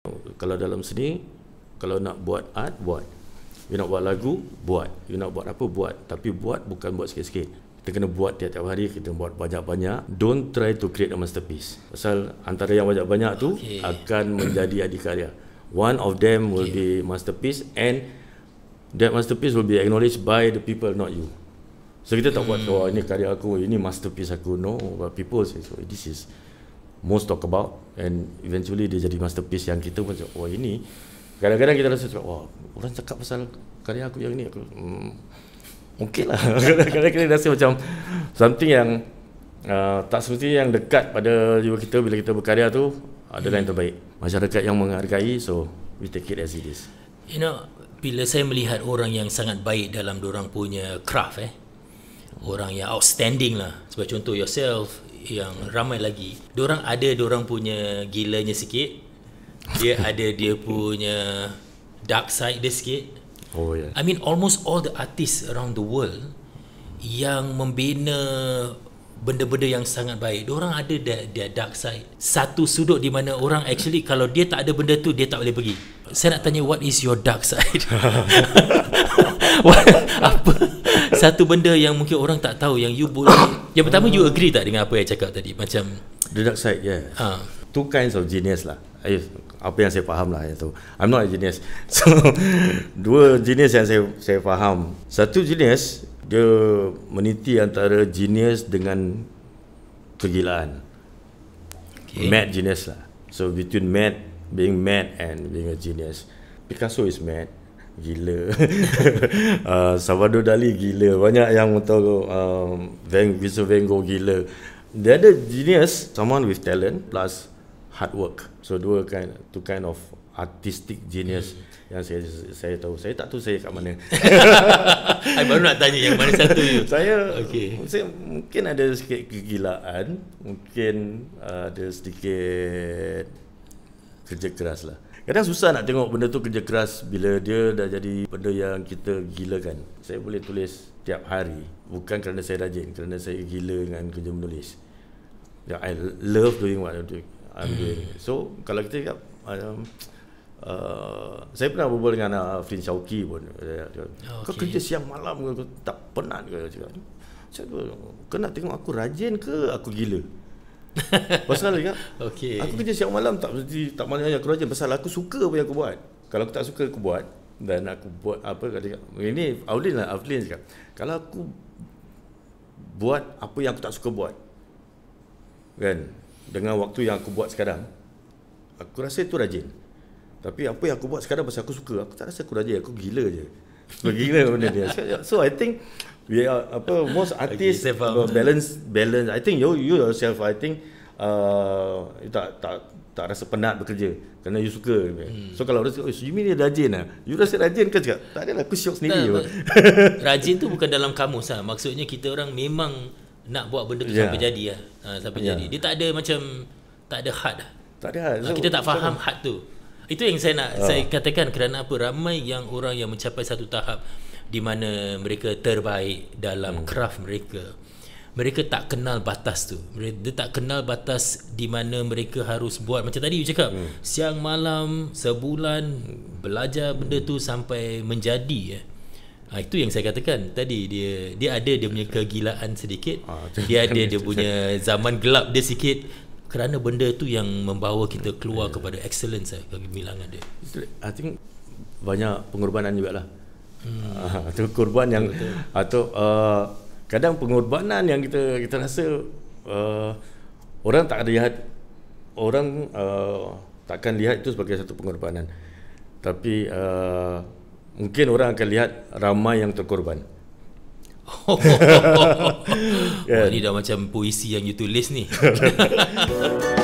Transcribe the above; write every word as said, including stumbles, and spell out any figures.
Kalau dalam seni, kalau nak buat art, buat. You nak buat lagu, buat. You nak buat apa, buat. Tapi buat bukan buat sikit-sikit. Kita kena buat tiap-tiap hari, kita buat banyak-banyak. Don't try to create a masterpiece. Pasal antara yang banyak-banyak tu okay. akan menjadi adikarya. One of them will okay. be masterpiece, and that masterpiece will be acknowledged by the people, not you. So kita tak hmm. buat, oh ini karya aku, ini masterpiece aku. No, but people say, so this is most talk about, and eventually dia jadi masterpiece yang kita pun cakap, oh ini. Kadang-kadang kita rasa cakap, wah orang cakap pasal karya aku yang ni, aku hmm, okey lah. Kadang-kadang kita rasa macam something yang uh, tak semestinya yang dekat pada jiwa kita bila kita berkarya tu adalah yang terbaik. Masyarakat yang menghargai, so we take it as it is. You know, bila saya melihat orang yang sangat baik dalam dorang punya craft, eh, orang yang outstanding lah, sebagai contoh yourself, yang ramai lagi, dorang ada dorang punya gilanya sikit, dia ada dia punya dark side dia sikit. Oh yeah. I mean almost all the artists around the world yang membina benda-benda yang sangat baik, diorang ada dia, dia dark side. Satu sudut di mana orang actually kalau dia tak ada benda tu dia tak boleh pergi. Saya nak tanya, what is your dark side? Apa satu benda yang mungkin orang tak tahu yang you boleh. Yang pertama, you agree tak dengan apa yang cakap tadi? Macam the dark side, yeah. Ha. Two kinds of genius lah. Apa yang saya faham lah itu. I'm not a genius. So dua genius yang saya saya faham. Satu genius, dia meniti antara genius dengan kegilaan. Okay. Mad genius lah. So between mad, being mad and being a genius. Picasso is mad, gila. uh, Salvador Dali gila. Banyak yang tahu, um, Vincent Van Gogh gila. The other genius, someone with talent plus hard work. So dua kind, two kind of artistic genius hmm. yang saya saya tahu. Saya tak tahu saya kat mana. I baru nak tanya yang mana satu you. Saya, okay. saya mungkin ada sikit kegilaan, mungkin uh, ada sedikit kerja keras lah. Kadang susah nak tengok benda tu kerja keras bila dia dah jadi benda yang kita gilakan. Saya boleh tulis tiap hari, bukan kerana saya rajin, kerana saya gila dengan kerja menulis. Yeah, I love doing what I'm doing. I'm doing. So kalau kita cakap, um, uh, saya pernah berbual dengan uh, Afrin Shauki pun. Oh, kau okay. kerja siang malam ke? Kau tak penat ke? Cakap, kau nak tengok aku rajin ke aku gila? Pasal dia cakap, okay. aku kerja siang malam tak mesti tak maknanya aku rajin. Pasal aku suka apa yang aku buat. Kalau aku tak suka aku buat, dan aku buat apa, kata ini Aulin lah, Aulin cakap, kalau aku buat apa yang aku tak suka buat, kan, dengan waktu yang aku buat sekarang, aku rasa itu rajin. Tapi apa yang aku buat sekarang pasal aku suka, aku tak rasa aku rajin, aku gila je. So gila benda dia. So I think we are apa most artists okay, balance balance. I think you you yourself, I think uh, you tak tak tak rasa penat bekerja kerana you suka. Hmm. So kalau rasa, oh, you mean dia rajin lah. You rasa rajin ke cakap? Tak adalah, aku syok sendiri. Nah, rajin tu bukan dalam kamus lah. Maksudnya kita orang memang nak buat benda tu yeah. sampai jadi lah. Ha, sampai yeah. jadi. Dia tak ada macam, tak ada had lah. Tak ada had. So, kita tak faham so, had tu. Itu yang saya nak uh. saya katakan, kerana apa? Ramai yang orang yang mencapai satu tahap di mana mereka terbaik dalam hmm. craft mereka. Mereka tak kenal batas tu. Dia tak kenal batas di mana mereka harus buat. Macam tadi you cakap, hmm. siang malam, sebulan, belajar benda tu sampai menjadi. Eh. Ha, itu yang saya katakan tadi, dia dia ada dia punya kegilaan sedikit, ha, dia ada dia punya zaman gelap dia sikit, kerana benda tu yang membawa kita keluar yeah. kepada excellence, kegemilangan dia. I think banyak pengorbanan jugalah. Hmm. Itu korban yang betul. Atau uh, kadang pengorbanan yang kita kita rasa uh, orang tak ada lihat, orang uh, takkan lihat itu sebagai satu pengorbanan. Tapi uh, mungkin orang akan lihat ramai yang terkorban. Oh, oh, oh, oh. Wah, ni dah macam puisi yang you tulis ni.